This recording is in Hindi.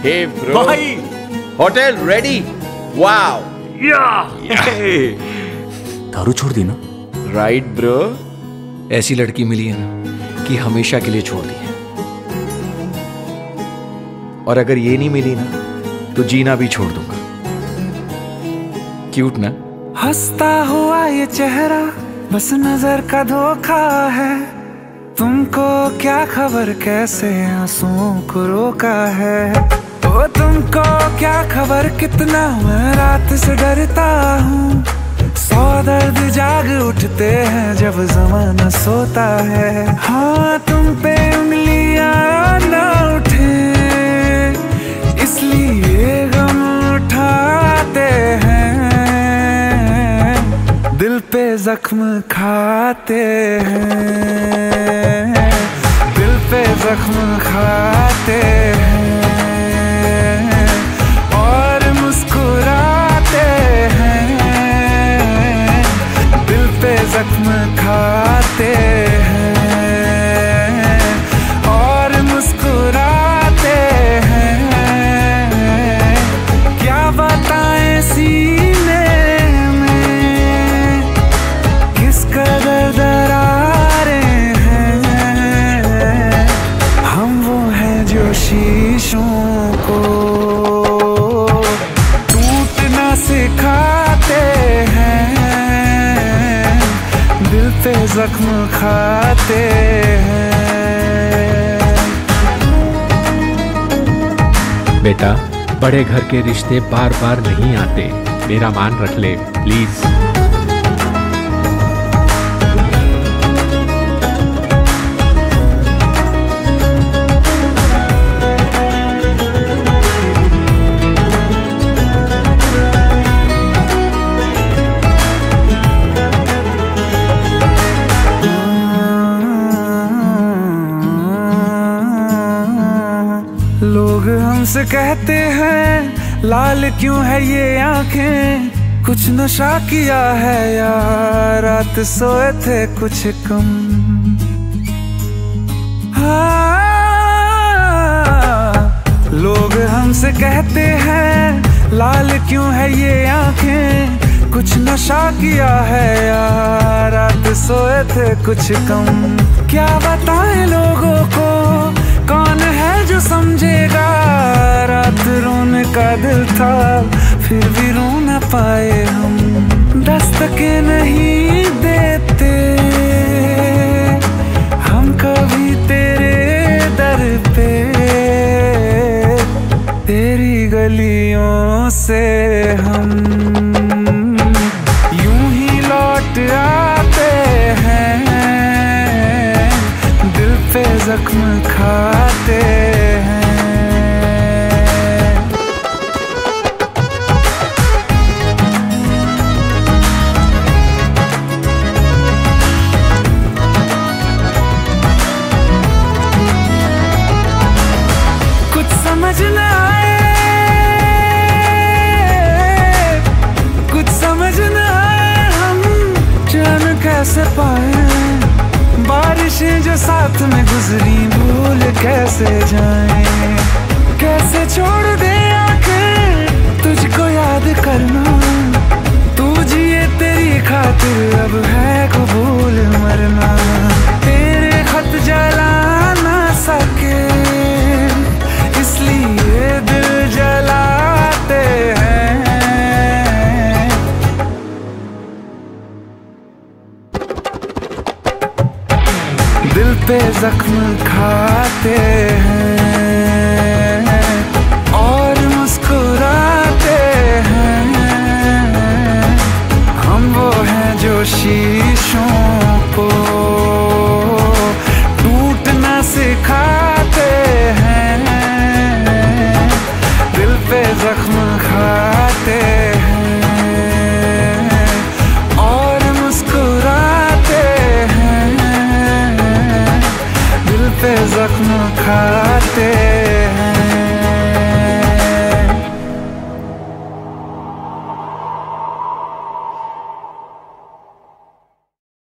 Hey bro. भाई Hotel ready. Wow. दारू छोड़ दी ना? Right bro. ऐसी लड़की मिली है ना कि हमेशा के लिए छोड़ दी है। और अगर ये नहीं मिली ना तो जीना भी छोड़ दूंगा। क्यूट ना? हंसता हुआ ये चेहरा बस नजर का धोखा है। तुमको क्या खबर कैसे आंसुओं को रोका है। ओ तुमको क्या खबर कितना मैं रात से डरता हूँ। 100 दर्द जाग उठते हैं जब जमाना सोता है। हाँ तुम पे उंगलियां ना उठे इसलिए गम उठाते हैं। दिल पे जख्म खाते हैं। दिल पे जख्म खाते हैं और मुस्कुराते हैं। दिल पे जख्म खाते हैं और मुस्कुराते हैं। क्या बताएं सीने में किस कदर दरारें हैं। हम वो हैं जो शीशों को टूटना सिखाते हैं। दिल पे जख्म खाते हैं। बेटा, बड़े घर के रिश्ते बार बार नहीं आते, मेरा मान रख ले प्लीज। लोग हमसे कहते हैं लाल क्यों है ये आंखें। कुछ नशा किया है या रात सोए थे कुछ कम। हाँ, लोग हमसे कहते हैं लाल क्यों है ये आंखें। कुछ नशा किया है या रात सोए थे कुछ कम। क्या बताएं लोगों को कौन है जो समझेगा। रात रोने का दिल था फिर भी रो न पाए हम। दस्तकें नहीं देते हम कभी तेरे दर पे। तेरी गलियों से हम यूं ही लौट आते हैं। दिल पे जख्म खाते हैं। कुछ समझ न आए, कुछ समझ न आए हम चैन कैसे पाए। बारिशें जो साथ में गुजरी भूल कैसे जाएं। कैसे छोड़ दे आंखें तुझको याद करना। तू जिए तेरी खातिर अब है कबूल मरना। तेरे खत जला ना सके इसलिए दिल जलाते हैं। दिल पे जख्म खाते हैं और मुस्कुराते हैं। हम वो हैं जो शीशों को